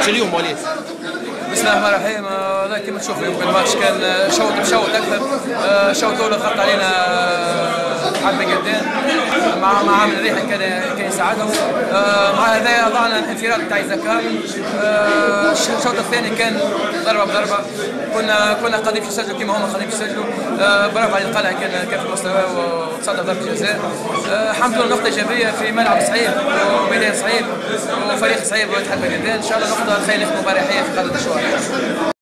الماتش اليوم وليد؟ بسم الله الرحمن الرحيم. والله كما تشوفوا يمكن الماتش كان شوط بشوط اكثر. الشوط الاول ضغط علينا حبه جدا مع عامل الريح كان يساعدهم. مع هذا اضعنا الانفراد تاع زكا. الشوط الثاني كان ضربه بضربه، كنا قادرين نسجلوا كما هم قادرين يسجلوا. برافو على القلعه، كان في المستوى وتصدى ضربه جزاء. الحمد لله نقطه ايجابيه في ملعب صعيب وميدان صعيب وفريق صعيب واتحاد بغداد. ان شاء الله نقطه خير لكم مباراه في قادة الشوارع.